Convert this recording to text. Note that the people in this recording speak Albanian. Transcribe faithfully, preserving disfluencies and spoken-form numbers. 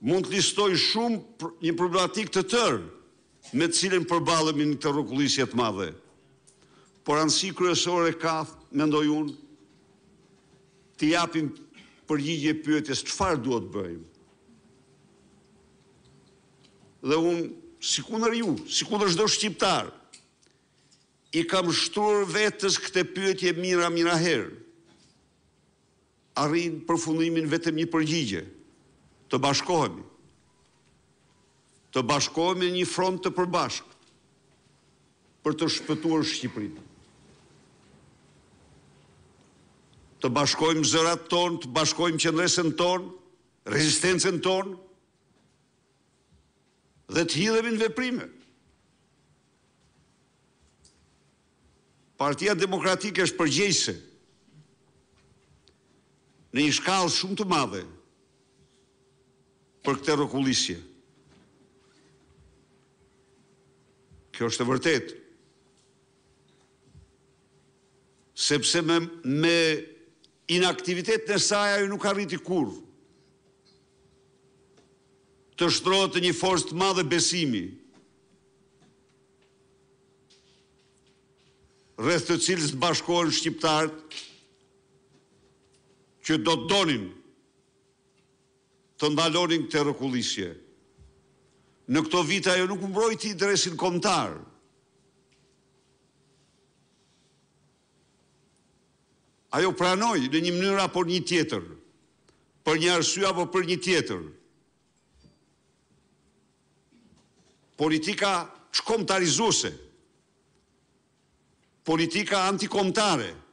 Mund të listoj shumë një problematik të tërë me të cilën përbalemi në këtë rrokullisje të madhe. Por anësi kryesore ka, mendoj unë, të japim përgjigje pyetjes çfarë duhet bëjmë. Dhe unë, si kundër ju, si kundër çdo shqiptar, i kam shtruar vetes këtë pyetje mira mira herë. Arrin përfundimin vetëm një përgjigje, të bashkohemi. Të bashkohemi në një front të përbashkët për të shpëtuar Shqipërinë. Të bashkojmë zërat tonë, të bashkojmë qendresën tonë, rezistencën tonë, dhe të hidhemi në veprime. Partia Demokratike është përgjegjëse në një shkallë shumë të madhe për këtë rrokullisje. Kjo është e vërtetë. Sepse me, me inaktivitetin e saj ajo nuk arriti kurrë të shtrohet një forcë të madhe besimi, rreth të cilës bashkohen shqiptarët që do të donin të ndalonin këtë rrokullisje. Në këto vite ajo nuk mbrojti interesin kombëtar. Ajo pranoi në një mënyrë apo një tjetër, për një arsye apo për një tjetër, politika shkombëtarizuese, politika antikombëtare,